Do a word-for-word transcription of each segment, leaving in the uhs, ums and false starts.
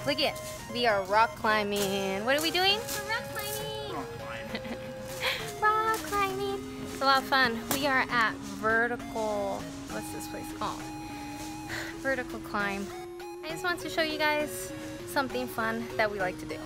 Look it. We are rock climbing. What are we doing? We're rock climbing. Rock climbing. It's a lot of fun. We are at Vertical. What's this place called? Vertical Climb. I just want to show you guys something fun that we like to do.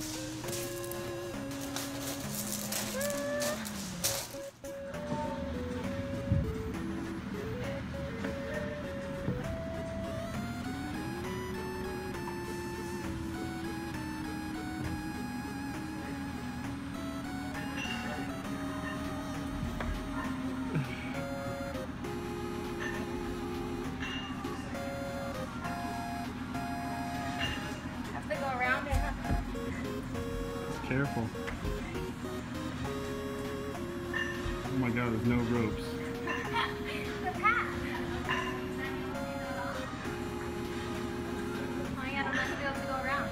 Careful. Oh my god, there's no ropes. The path. Oh my god, I'm not gonna be able to go around.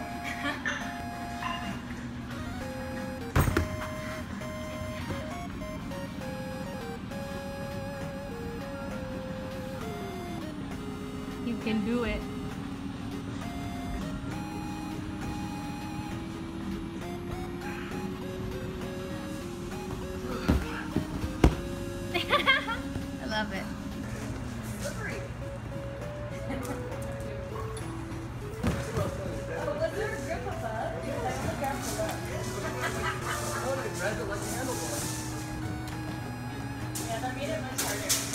You can do it. I love it. Slippery. Oh, was there a grip above? Yeah, that made it much harder.